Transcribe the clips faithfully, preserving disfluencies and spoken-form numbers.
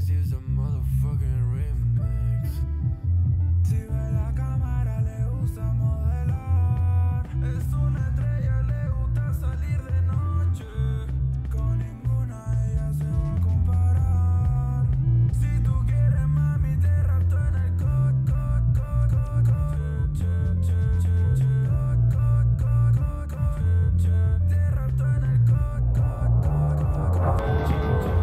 This is a motherfucking remix. Si ve la cámara le gusta modelar. Es una estrella, le gusta salir de noche. Con ninguna ella se va a comparar. Si tú quieres mami te rapto en el cot, cot, cot, cot, cot. Te rapto en el cot, cot, cot, cot, cot.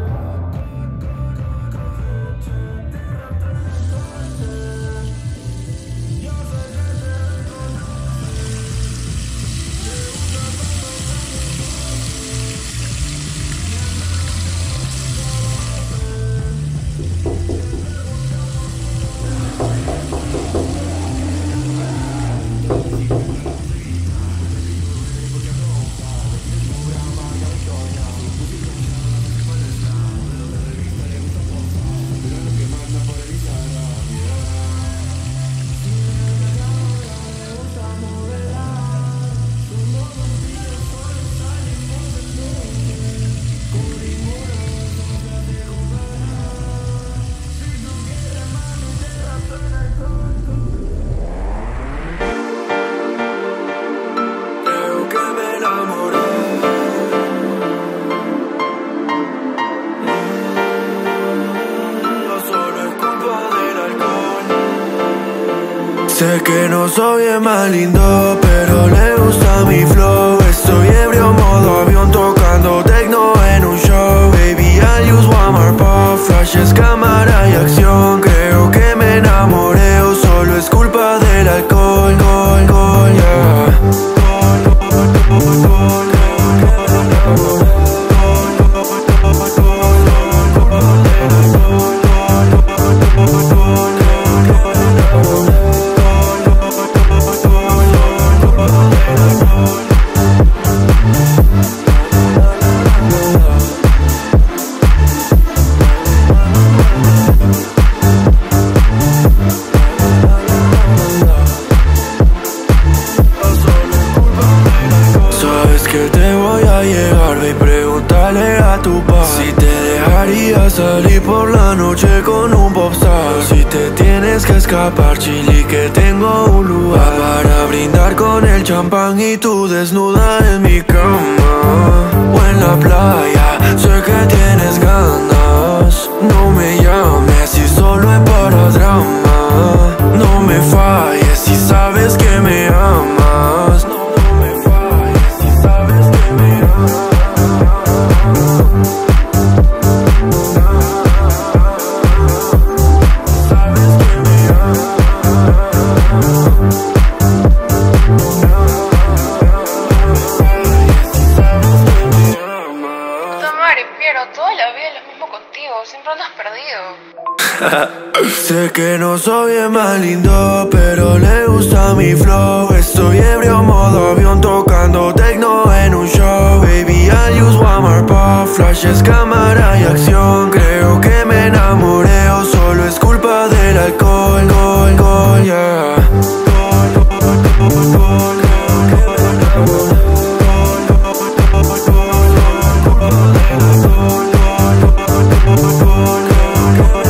Sé que no soy el más lindo, pero le gusta mi flow. Estoy ebrio, modo avión, tocando techno en un show. Baby, I use one more pop, flashes, cámara y acción. Creo que me enamoré o solo es culpa del alcohol, gol, gol, yeah. Que te voy a llegar, ve y pregúntale a tu pa si te dejaría salir por la noche con un popstar. Si te tienes que escapar, chili, que tengo un lugar para brindar con el champán y tú desnuda en mi cama o en la playa. Sé que tienes ganas, no me llames si solo es para drama. No me falles si sabes que me amas. Toda la vida es lo mismo contigo, siempre andas perdido. Sé que no soy el más lindo, pero le gusta mi flow. Estoy ebrio, modo avión, tocando techno en un show. Baby, I use one more pop, flashes, cámara y acción. Creo que me enamoré o solo es culpa del alcohol, gol, gol, yeah. Go, go, go, go, go.